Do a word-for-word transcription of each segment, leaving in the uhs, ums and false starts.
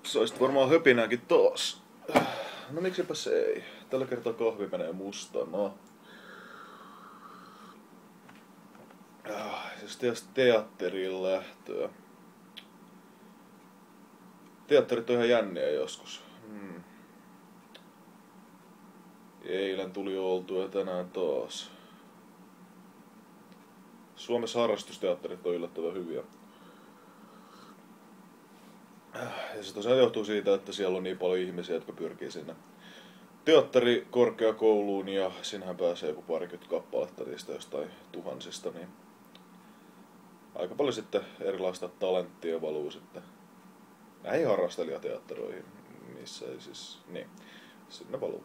Saisit varmaan höpinääkin taas. No miksipä se ei. Tällä kertaa kahvi menee mustana. Siis tietysti teatteriin lähtöä. Teatterit on ihan jänniä joskus. Hmm. Eilen tuli oltua ja tänään taas. Suomessa harrastusteatterit on yllättävän hyviä. Ja se tosiaan johtuu siitä, että siellä on niin paljon ihmisiä, jotka pyrkii sinne teatterikorkeakouluun ja sinähän pääsee joku parikymmentä kappaletta niistä jostain tuhansista, niin aika paljon sitten erilaista talenttia valuu sitten näihin harrastelijateatteroihin, missä ei siis, niin, sinne valuu.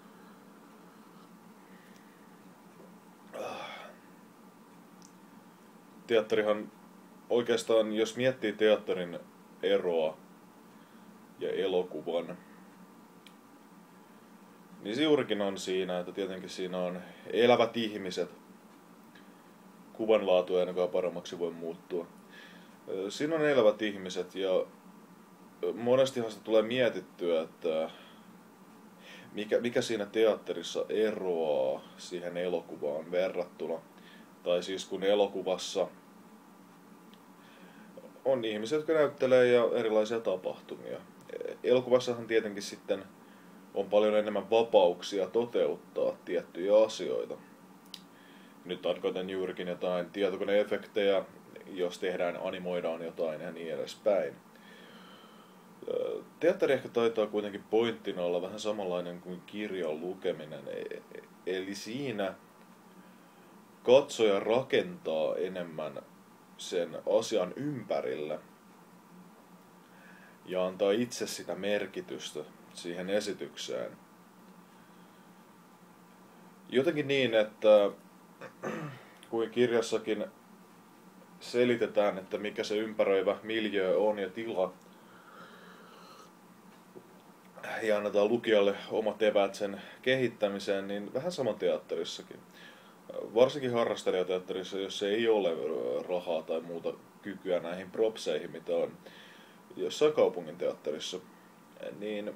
Teatterihan oikeastaan, jos miettii teatterin eroa ja elokuvan, niin se juurikin on siinä, että tietenkin siinä on elävät ihmiset. Kuvanlaatu ei ainakaan paremmaksi voi muuttua. Siinä on elävät ihmiset ja monestihan sitä tulee mietittyä, että mikä, mikä siinä teatterissa eroaa siihen elokuvaan verrattuna. Tai siis kun elokuvassa on ihmisiä, jotka näyttelee ja erilaisia tapahtumia. Elokuvassahan tietenkin sitten on paljon enemmän vapauksia toteuttaa tiettyjä asioita. Nyt tarkoitan juurikin jotain tietokoneefektejä, jos tehdään, animoidaan jotain ja niin edespäin. Teatteri ehkä taitaa kuitenkin pointtina olla vähän samanlainen kuin kirjan lukeminen. Eli siinä katsoja rakentaa enemmän sen asian ympärille ja antaa itse sitä merkitystä siihen esitykseen. Jotenkin niin, että kuin kirjassakin selitetään, että mikä se ympäröivä miljöö on ja tila, ja annetaan lukijalle omat eväät sen kehittämiseen, niin vähän sama teatterissakin. Varsinkin harrastelijateatterissa, jos ei ole rahaa tai muuta kykyä näihin propseihin, mitä on jossain kaupungin teatterissa, niin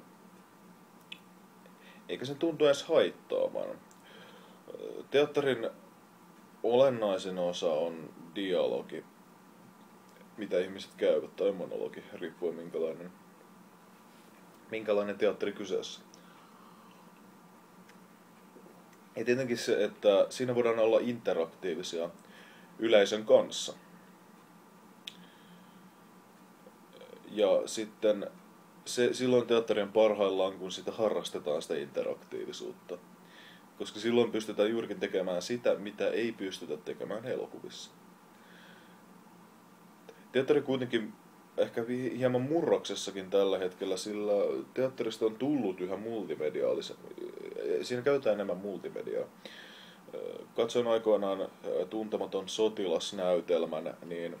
eikä sen tuntu edes haittaamaan. Teatterin olennaisin osa on dialogi, mitä ihmiset käyvät, tai monologi, riippuen minkälainen, minkälainen teatteri kyseessä. Ja tietenkin se, että siinä voidaan olla interaktiivisia yleisön kanssa. Ja sitten se, silloin teatteri on parhaillaan, kun sitä harrastetaan sitä interaktiivisuutta. Koska silloin pystytään juurikin tekemään sitä, mitä ei pystytä tekemään elokuvissa. Teatteri kuitenkin ehkä hieman murroksessakin tällä hetkellä, sillä teatterista on tullut yhä multimediaalisen. Siinä käytetään enemmän multimediaa. Katsoin aikoinaan Tuntematon sotilasnäytelmän, niin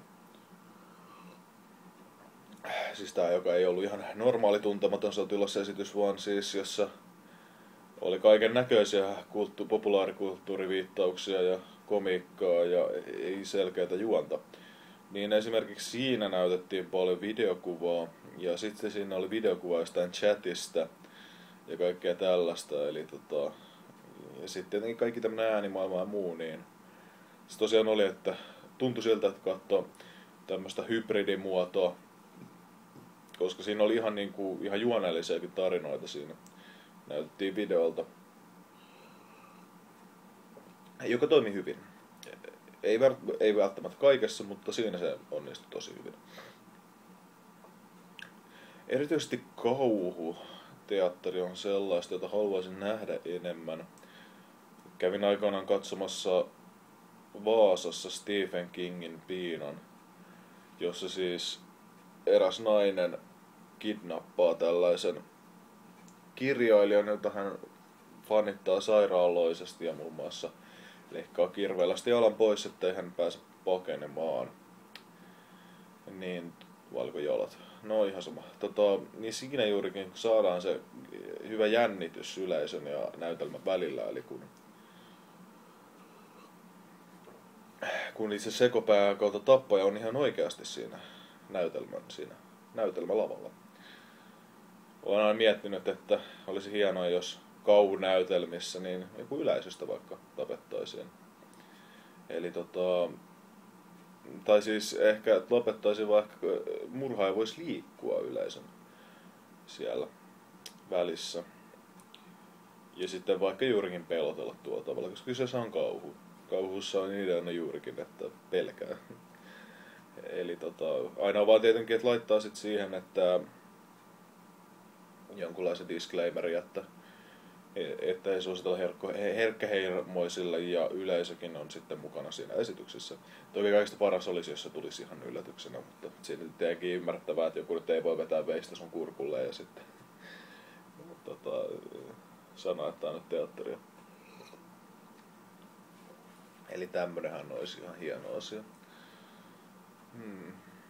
siis tämä, joka ei ollut ihan normaali Tuntematon sotilasesitys, vaan siis jossa oli kaiken näköisiä kulttu- populaarikulttuuriviittauksia ja komiikkaa ja ei selkeätä juonta. Niin esimerkiksi siinä näytettiin paljon videokuvaa ja sitten siinä oli videokuvaa jostain chatista ja kaikkea tällaista. Eli tota, ja sitten tietenkin kaikki tämmöinen äänimaailma ja muu, niin se tosiaan oli, että tuntui siltä, että katsoi tämmöistä hybridimuotoa, koska siinä oli ihan, niin kuin, ihan juonellisiakin tarinoita siinä. Näytettiin videolta, joka toimi hyvin. Ei, ei välttämättä kaikessa, mutta siinä se onnistui tosi hyvin. Erityisesti kauhuteatteri on sellaista, jota haluaisin nähdä enemmän. Kävin aikoinaan katsomassa Vaasassa Stephen Kingin Piinan, jossa siis eräs nainen kidnappaa tällaisen kirjailijan, jota hän fanittaa sairaaloisesti ja muun muassa leikkaa kirveellästi jalan pois, ettei hän pääse pakenemaan. Niin, valkojalat. No ihan sama. Tota, niin siinä juurikin saadaan se hyvä jännitys yleisön ja näytelmän välillä, eli kun, kun itse sekopää kautta tappaja on ihan oikeasti siinä näytelmän, siinä näytelmälavalla. olen aina miettinyt, että olisi hienoa, jos kauhunäytelmissä niin joku yleisöstä vaikka tapettaisiin. Eli tota, tai siis ehkä lopettaisiin vaikka murhaaja voisi liikkua yleisön siellä välissä. Ja sitten vaikka juurikin pelotella tuolla tavalla, koska kyseessä on kauhu. Kauhussa on ideana juurikin, että pelkää. Eli tota, aina vaan tietenkin, että laittaa sit siihen, että jonkunlaisen disclaimerin, että, että ei suositella herkkäheimoisille ja yleisökin on sitten mukana siinä esityksessä. Toki kaikista paras olisi, jos se tulisi ihan yllätyksenä, mutta siinä tietenkin ymmärrettävää, että joku nyt ei voi vetää veistä sun kurkulle ja sitten tota, sanoa, että on nyt teatteria. Eli tämmönenhän olisi ihan hieno asia. Hmm.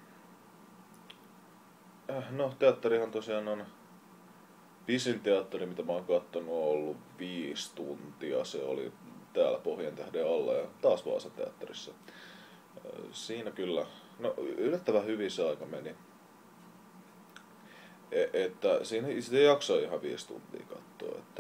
No, teatterihan tosiaan on pisin teatteri, mitä mä oon kattonut, on ollut viisi tuntia. Se oli täällä Pohjantähden alla ja taas Vaasan teatterissa. Siinä kyllä, no yllättävän hyvin se aika meni. E- että siinä sitä jaksoi ihan viisi tuntia katsoa. Että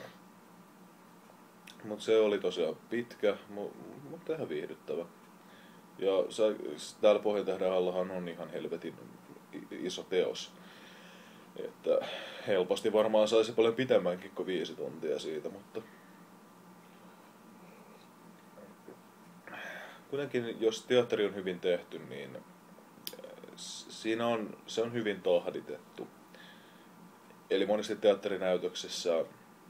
mutta se oli tosiaan pitkä, mutta ihan viihdyttävä. Ja se, täällä Pohjantähden allahan on ihan helvetin iso teos. Että helposti varmaan saisi paljon pitemmänkin kuin viisi tuntia siitä, mutta kuitenkin jos teatteri on hyvin tehty, niin siinä on, se on hyvin tahditettu. Eli monesti teatterinäytöksissä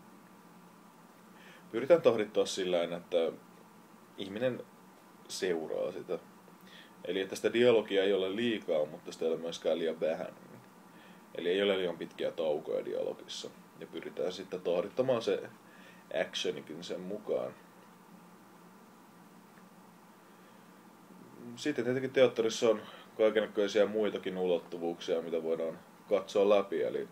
pyritään tahdittaa sillä, että ihminen seuraa sitä. Eli että sitä dialogia ei ole liikaa, mutta sitä ei ole myöskään liian vähän. Eli ei ole liian pitkiä taukoja dialogissa. Ja pyritään sitten tahdittamaan se actionikin sen mukaan. Sitten tietenkin teatterissa on kaikennäköisiä muitakin ulottuvuuksia, mitä voidaan katsoa läpi. Eli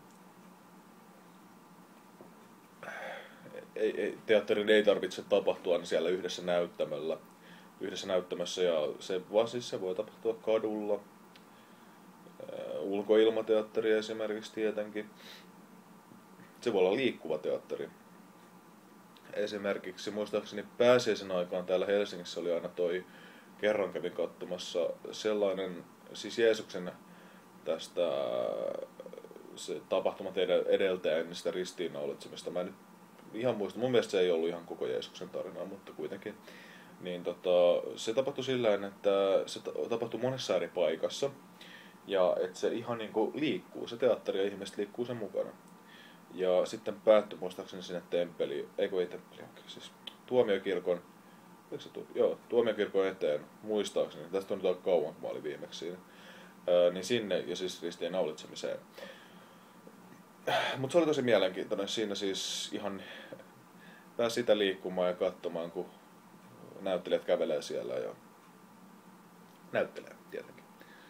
ei, ei, teatterin ei tarvitse tapahtua siellä yhdessä näyttämällä. Yhdessä näyttämässä ja se, vaan siis se voi tapahtua kadulla. Ulkoilmateatteri esimerkiksi tietenkin. Se voi olla liikkuva teatteri. Esimerkiksi muistaakseni pääsiäisen aikaan täällä Helsingissä oli aina toi, kerran kävin katsomassa sellainen, siis Jeesuksen tästä se tapahtumat edeltäen sitä ristiinnaulitsemista. Mä en nyt ihan muista, mun mielestä se ei ollut ihan koko Jeesuksen tarinaa, mutta kuitenkin. Niin tota, se tapahtui sillä että se tapahtui monessa eri paikassa. Ja että se ihan niinku liikkuu, se teatteri ja ihmiset liikkuu sen mukana. Ja sitten päättyi muistaakseni sinne temppeliin, eikö ei temppeli, siis tuomiokirkon, eikö se tu, joo, tuomiokirkon eteen, muistaakseni, tästä on nyt aika kauan, kun mä olin viimeksi siinä, Ää, niin sinne ja siis ristien naulitsemiseen. Mutta se oli tosi mielenkiintoinen, siinä siis ihan pääsi sitä liikkumaan ja katsomaan, kun näyttelijät kävelee siellä ja näyttelee tietenkin.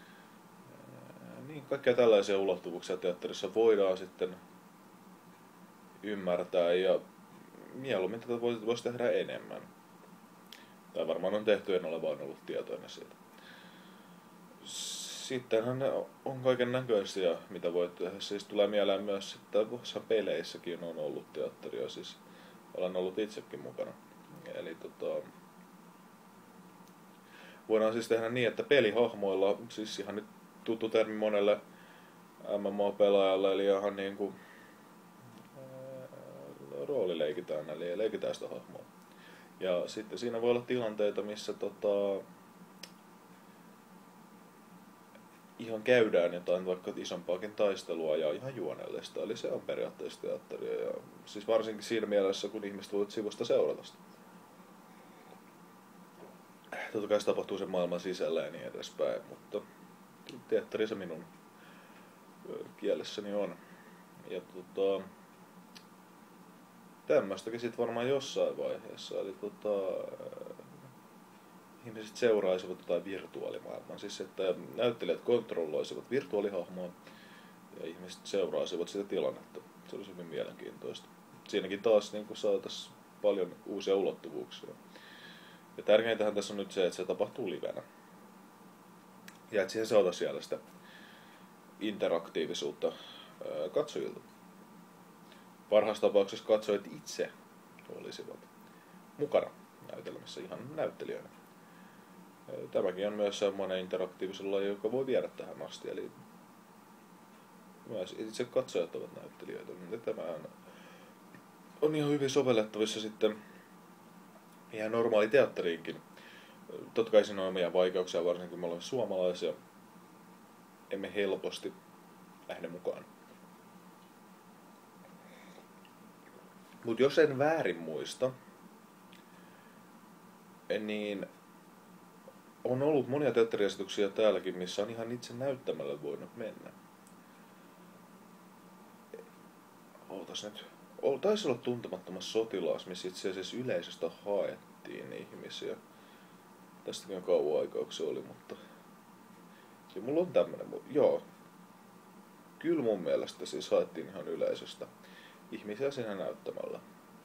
Niin, kaikkia tällaisia ulottuvuuksia teatterissa voidaan sitten ymmärtää ja mieluummin tätä voisi tehdä enemmän. Tai varmaan on tehty, en ole vaan ollut tietoinen siitä. Sittenhän on kaiken näköisiä, mitä voi tehdä. Siis tulee mieleen myös, että tuossa peleissäkin on ollut teatteria. Siis olen ollut itsekin mukana. Eli tota, voidaan siis tehdä niin, että pelihahmoilla, siis ihan nyt tuttu termi monelle M M O-pelaajalle, eli ihan niinku ää, rooli leikitään, eli leikitään sitä hahmoa. Ja sitten siinä voi olla tilanteita, missä tota, ihan käydään jotain vaikka isompaakin taistelua ja ihan juonellista, eli se on periaatteessa teatteria. Ja siis varsinkin siinä mielessä, kun ihmiset voivat sivusta seurata sitä. Totta kai se tapahtuu sen maailman sisällä ja niin edespäin, mutta teatteri se minun kielessäni on. Ja tota, tämmöstäkin sit varmaan jossain vaiheessa. Eli tota, ihmiset seuraisivat jotain virtuaalimaailmaa. Siis että näyttelijät kontrolloisivat virtuaalihahmoa ja ihmiset seuraisivat sitä tilannetta. Se olisi hyvin mielenkiintoista. Siinäkin taas niin saataisiin paljon uusia ulottuvuuksia. Ja tärkeintähän tässä on nyt se, että se tapahtuu livenä. Ja että siihen saataisiin siellä sitä interaktiivisuutta katsojilta. parhaassa tapauksessa katsojat itse olisivat mukana näytelmässä ihan näyttelijöinä. Tämäkin on myös semmoinen interaktiivisen laji, joka voi viedä tähän asti, eli myös itse katsojat ovat näyttelijöitä. Tämä on ihan hyvin sovellettavissa sitten ihan normaali teatteriinkin. Totta kai siinä on omia vaikeuksia, varsinkin kun me olemme suomalaisia. Emme helposti lähde mukaan. Mutta jos en väärin muista, niin on ollut monia teatteriesityksiä täälläkin, missä on ihan itse näyttämällä voinut mennä. Ootas nyt. Taisi olla Tuntemattomassa sotilaassa, missä itse asiassa yleisöstä haettiin ihmisiä. Tästäkin on kauan aikaa, kun se oli, mutta... Ja mulla on tämmönen... Joo. Kyllä mun mielestä siis haettiin ihan yleisöstä ihmisiä siinä näyttämällä.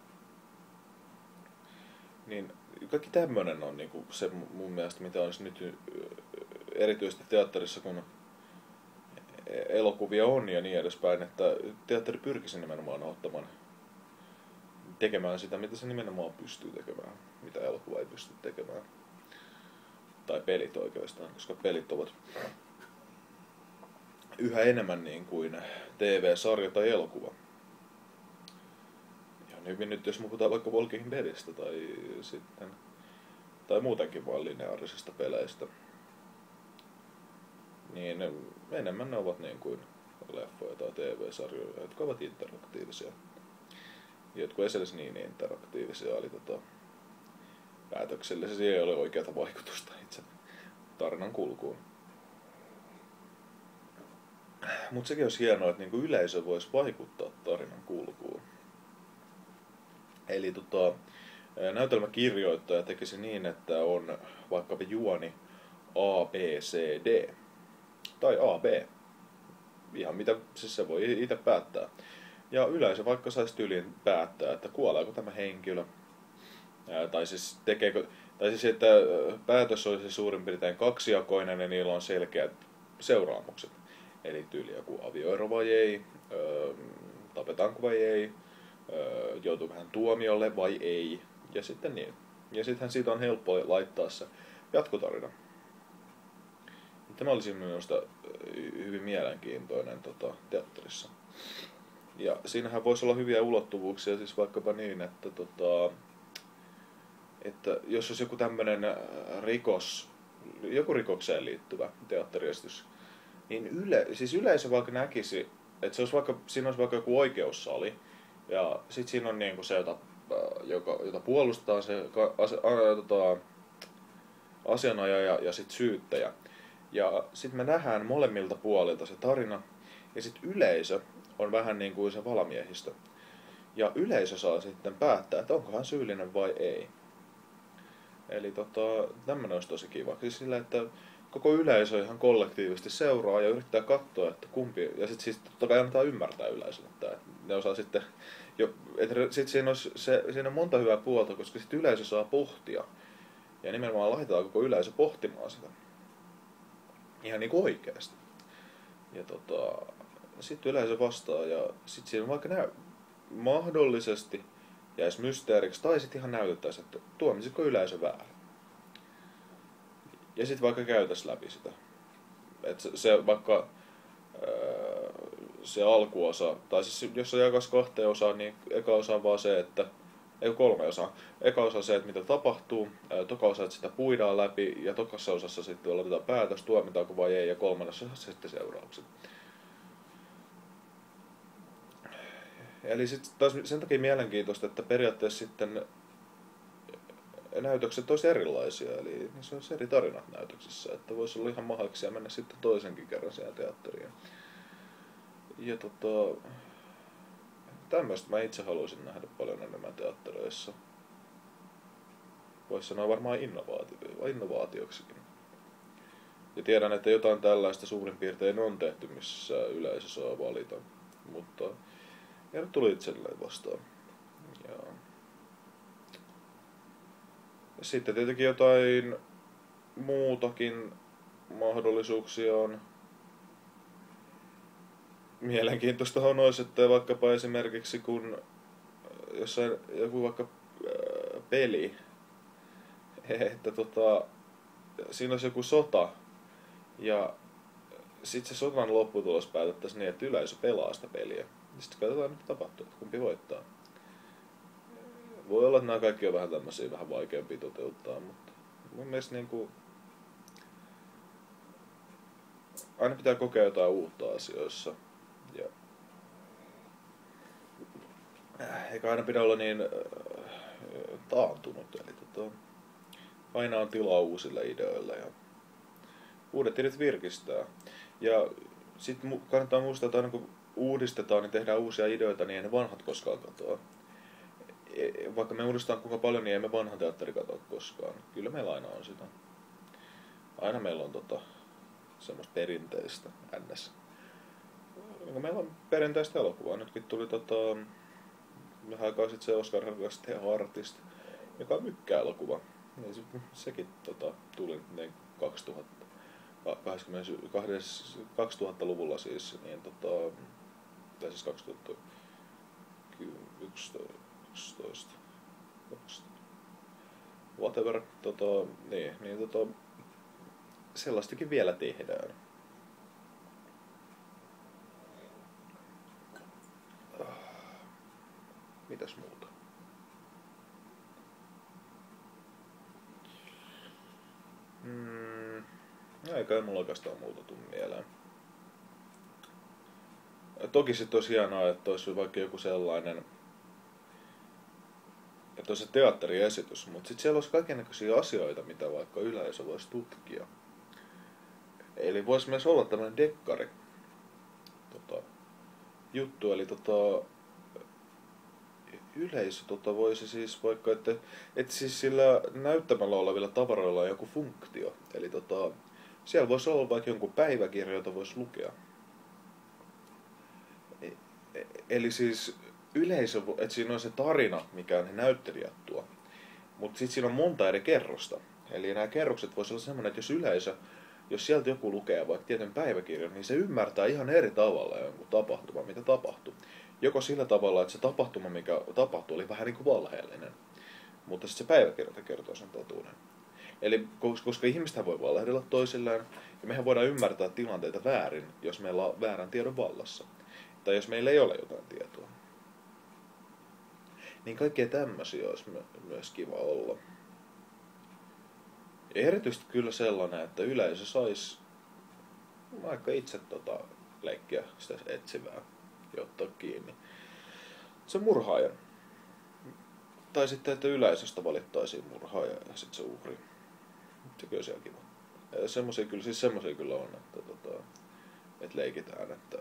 Niin kaikki tämmönen on niinku se mun mielestä, mitä olisi nyt erityisesti teatterissa, kun elokuvia on ja niin edespäin, että teatteri pyrkisi nimenomaan ottamaan tekemään sitä, mitä se nimenomaan pystyy tekemään, mitä elokuva ei pysty tekemään. Tai pelit oikeastaan, koska pelit ovat yhä enemmän niin kuin T V-sarja tai elokuva. Ihan hyvin nyt, jos puhutaan vaikka Walking Deadistä tai sitten tai muutenkin vaan lineaarisista peleistä, niin enemmän ne ovat niin kuin leffoja tai T V-sarjoja, jotka ovat interaktiivisia. Jotkut ei edes niin interaktiivisia, eli tota, päätöksellisesti ei ole oikeata vaikutusta itse tarinan kulkuun. Mutta sekin olisi hienoa, että niinku yleisö voisi vaikuttaa tarinan kulkuun. Eli tota, näytelmäkirjoittaja tekisi niin, että on vaikkapa juoni A, B, C, D. Tai A, B. Ihan mitä siis se voi itse päättää. Ja yleisö vaikka saisi tyyliin päättää, että kuoleeko tämä henkilö. Ää, tai siis tekeekö, tai siis että päätös olisi suurin piirtein kaksijakoinen ja niillä on selkeät seuraamukset. Eli tyyli joku avioero vai ei, öö, tapetaanko vai ei, öö, joutuuko hän tuomiolle vai ei, ja sitten niin. Ja sittenhän siitä on helppo laittaa se jatkotarina. Tämä olisi minusta hyvin mielenkiintoinen tota, teatterissa. Ja siinähän voisi olla hyviä ulottuvuuksia, siis vaikkapa niin, että, tota, että jos olisi joku tämmöinen rikos, joku rikokseen liittyvä teatteriesitys, niin yle, siis yleisö vaikka näkisi, että se olisi vaikka, siinä olisi vaikka joku oikeussali, ja sitten siinä on niinku se, jota, joka, jota puolustetaan, se ase, a, tota, asianajaja ja sitten syyttäjä. Ja sitten me nähdään molemmilta puolilta se tarina, ja sitten yleisö on vähän niin kuin se valamiehistö. Ja yleisö saa sitten päättää, että onko hän syyllinen vai ei. Eli tota, tämmöinen olisi tosi kiva. Siis sillä, että koko yleisö ihan kollektiivisesti seuraa ja yrittää katsoa, että kumpi... Ja sitten siis totta kai annetaan ymmärtää yleisölle, että ne osaa sitten... Jo, että sit siinä, olisi se, siinä on monta hyvää puolta, koska sitten yleisö saa pohtia. Ja nimenomaan laitetaan koko yleisö pohtimaan sitä. Ihan niin kuin oikeasti. Ja tota... Sitten yleisö vastaa ja sitten siinä vaikka näy... mahdollisesti jäisi mysteeriksi tai sitten ihan näytettäisiin, että tuomisiko yleisö väärin. Ja sitten vaikka käytäisiin läpi sitä. Et se, se vaikka öö, se alkuosa, tai siis jos se jakaisi kahteen osaan, niin eka osa on vaan se, että ei kolme osaa. Eka osa on se, että mitä tapahtuu, ää, toka osa, että sitä puidaan läpi, ja tokassa osassa sitten laitetaan päätös, tuomitaanko vai ei, ja kolmannessa osassa sitten seuraukset. Eli sit taas sen takia mielenkiintoista, että periaatteessa sitten näytökset olisi erilaisia, eli se olisi eri tarinat näytöksissä, että voisi olla ihan mahdollisia mennä sitten toisenkin kerran siihen teatteriin. Ja tota, tämmöistä mä itse haluaisin nähdä paljon enemmän teattereissa. Voisi sanoa varmaan innovaatio, innovaatioksikin. Ja tiedän, että jotain tällaista suurin piirtein on tehty, missä yleisö saa valita, mutta ei nyt tuli itselleen vastaan. Ja sitten tietenkin jotain muutakin mahdollisuuksia on. mielenkiintoista on olisi, että vaikkapa esimerkiksi kun jossain joku vaikka äh, peli, että tota, siinä olisi joku sota ja sitten se sotan lopputulos päätettäisiin niin, että yleisö pelaa sitä peliä. Sitten katsotaan, mitä tapahtuu, että kumpi voittaa. Voi olla, että nämä kaikki on vähän tämmöisiä vähän vaikeampia toteuttaa, mutta mun mielestä niin kuin, aina pitää kokea jotain uutta asioissa. Ja eikä aina pidä olla niin äh, taantunut. Eli tota, aina on tilaa uusille ideoille ja uudet ideat virkistää. Ja sitten kannattaa muistaa, että aina kun uudistetaan, niin tehdään uusia ideoita, niin ei ne vanhat koskaan katoa. Vaikka me uudistetaan kuinka paljon, niin ei me vanha teatteri katoa koskaan. Kyllä meillä aina on sitä. Aina meillä on tota, semmoista perinteistä ns. Meillä on perinteistä elokuvaa. Nytkin tuli tota, vähän aikaa sitten se Oscar Artist, joka on mykkä-elokuva. Niin se, sekin tota, tuli niin kaksituhatta, kaksituhattaluvulla siis, niin tota, tai siis kaksituhattayksitoista, whatever, tota, niin, niin tota, sellaistakin vielä tehdään. Mitäs muuta? Mm, eikä mulla oikeastaan muuta tuu mieleen. Toki sit olisi hienoa, että olisi vaikka joku sellainen, että olisi se teatteriesitys, mutta sitten siellä olisi kaikennäköisiä asioita, mitä vaikka yleisö voisi tutkia. Eli voisi myös olla tämmöinen dekkari tota, juttu, eli tota, yleisö tota, voisi siis vaikka, että, että siis sillä näyttämällä olevilla tavaroilla on joku funktio. Eli tota, siellä voisi olla vaikka jonkun päiväkirja, jota voisi lukea. Eli siis yleisö, että siinä on se tarina, mikä ne näyttelijät tuo. Mutta sitten siinä on monta eri kerrosta. Eli nämä kerrokset voisi olla semmoinen, että jos yleisö, jos sieltä joku lukee vaikka tietyn päiväkirjan, niin se ymmärtää ihan eri tavalla jonkun tapahtuman, mitä tapahtui. Joko sillä tavalla, että se tapahtuma, mikä tapahtui, oli vähän niin kuin valheellinen. Mutta sitten se päiväkirja kertoo sen totuuden. Eli koska ihmistä voi valehdella toisilleen, ja mehän voidaan ymmärtää tilanteita väärin, jos meillä on väärän tiedon vallassa. Tai jos meillä ei ole jotain tietoa. Niin kaikkea tämmöisiä olisi myös kiva olla. Ja erityisesti kyllä sellainen, että yleisö saisi vaikka itse tota, leikkiä sitä etsivää ja ottaa kiinni se murhaajan. Tai sitten, että yleisöstä valittaisiin murhaaja ja sitten se uhri. Se kyllä siellä kiva. Ja semmosia kyllä, siis semmosia kyllä on, että, tota, että leikitään, että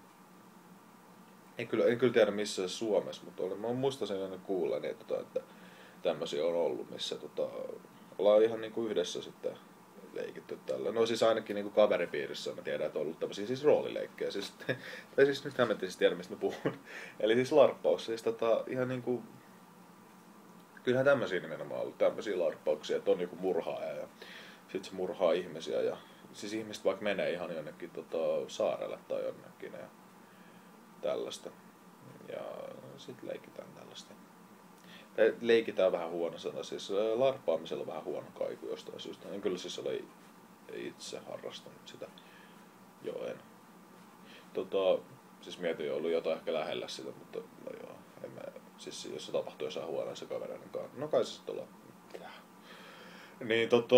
en kyllä, en kyllä tiedä missä Suomessa, mutta olen, mä muistan sen aina kuulleeni, että, että tämmöisiä on ollut, missä tota, ollaan ihan niinku yhdessä sitten leikitty tällä. No siis ainakin niinku kaveripiirissä mä tiedän, että on ollut tämmöisiä siis roolileikkejä. Siis, tai siis nyt hämmentin siis tiedä, mistä mä puhun. Eli siis larppaus. Siis tota ihan niinku, kyllähän tämmöisiä nimenomaan on ollut tämmöisiä larppauksia, että on joku murhaaja ja sit se murhaa ihmisiä ja siis ihmiset vaikka menee ihan jonnekin tota, saarelle tai jonnekin ja tällaista. Ja sit leikitään tällaista. Leikitään vähän huono sana, siis larppaamisella on vähän huono kaiku jostain syystä. En kyllä siis ole itse harrastanut sitä. Joo, en. Tota, siis mietin jo ollut jotain ehkä lähellä sitä, mutta no joo, en mä, siis jos se tapahtuu jossain huoneessa kavereiden kanssa. No kai se sitten olla. Niin tota,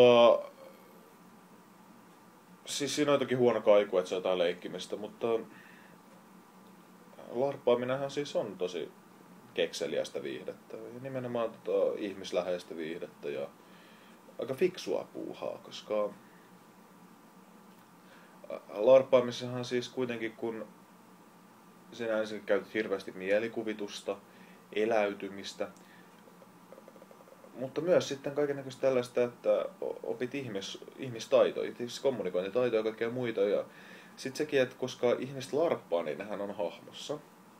siis siinä on toki huono kaiku, että se on jotain leikkimistä, mutta larppaaminenhan siis on tosi kekseliästä viihdettä ja nimenomaan tota, ihmisläheistä viihdettä ja aika fiksua puuhaa, koska larppaamisessahan siis kuitenkin kun sinä ensin käytät hirveästi mielikuvitusta, eläytymistä, mutta myös sitten kaikennäköistä tällaista, että opit ihmis, ihmistaitoja, kommunikointitaitoja ja kaikkea muita ja sitten sekin, että koska ihmiset larppaa, niin nehän on hahmossa.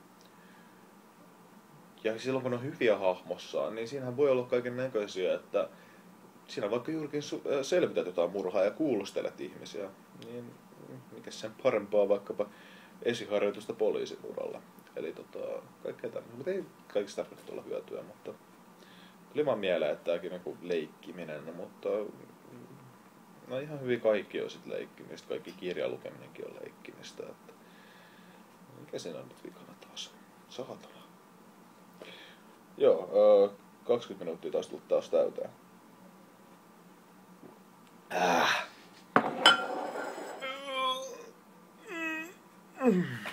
Ja silloin kun on hyviä hahmossaan, niin siinähän voi olla kaiken näköisiä, että siinä vaikka juurikin selvität jotain murhaa ja kuulustelet ihmisiä. Niin mikä sen parempaa vaikkapa esiharjoitusta poliisin uralla. Eli tota, kaikkea tämmöistä. Mutta ei kaikista tarvitse olla hyötyä, mutta tuli vaan mieleen, että tämäkin on joku leikkiminen, no, mutta no ihan hyvin kaikki on sit leikkimistä. Kaikki kirjalukeminenkin on leikkimistä. Että mikä siinä on nyt vikana taas? Saatana. Joo, kaksikymmentä minuuttia taas tullut taas täyteen. Äh.